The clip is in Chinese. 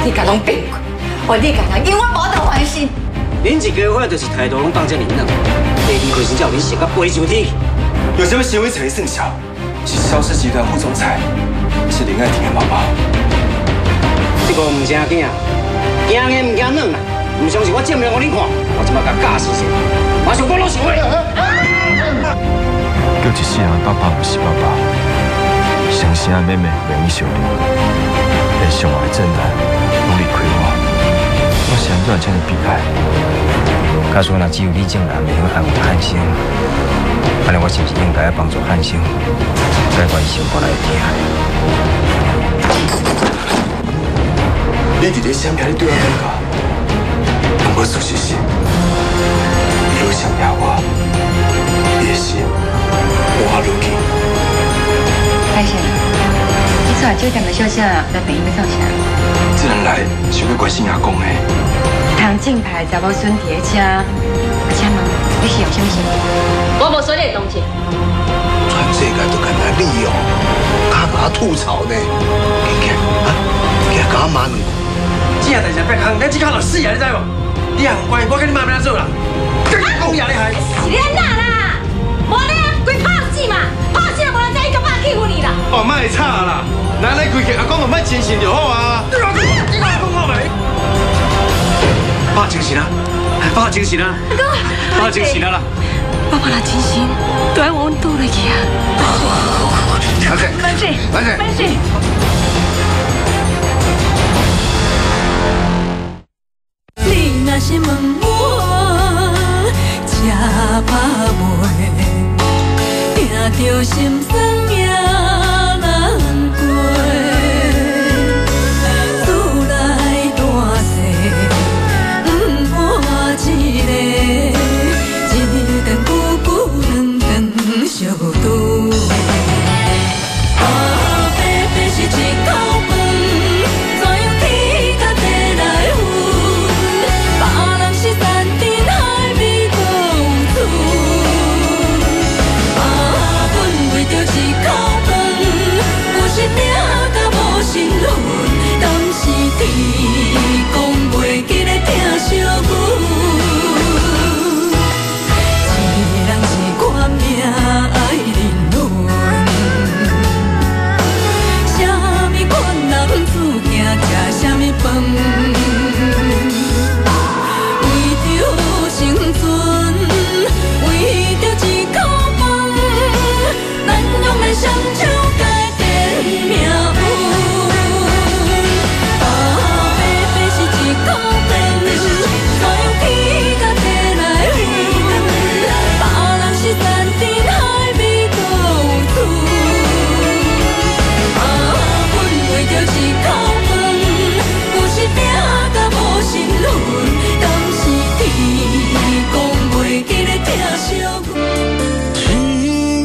你甲拢变过，我你甲人永远无得翻身。 恁一家伙就是态度拢当遮尔软，第二回是叫恁成甲飞上天。 有什么行为才会生效？是萧氏集团副总裁，是林爱婷的妈妈。 这个唔正经，惊硬唔惊软啊！唔相信我证明给恁看，我即马甲假死死，马上讲老实话。 叫一世人的爸爸不是爸爸，相信的妹妹袂用小你，连上海正南拢离开我，我是安怎这么悲哀？ 假说若只有你正南袂用安慰汉生，安尼我是不是应该要帮助汉生解决伊心肝内的痛？ 你伫咧想遐你对我尴尬，不过事实是，你愈想掠我，你的心活落去。 歹势，你出来酒店的小姐来等伊要做啥？ 这人来想要关心阿公的。 唐正牌查某孙伫咧车，请问你是用什么身份？我无说你的东西。 全世界都干那你哦，敢甲我吐槽呢？起啊，起来甲我骂两句。 这下代志别空，咱只靠就死啊！你知无？你也唔乖，我跟你妈要做啦。讲呀你还？ 是你哪啦？无你啊，规拍死嘛！拍死了无人知伊干嘛欺负你啦？ 哦，莫吵啦，咱来规矩阿公就莫真心就好啊。你讲我没？爸精神啊！爸精神啊！爸精神啦！ 爸爸若真心，都爱往阮倒落去啊！ 小姐， 万岁！ 万岁！ 万岁！ 你若是问我，吃饱未，听着心酸也难过。厝内大细，不换一个，一顿久久，两顿小肚。相见。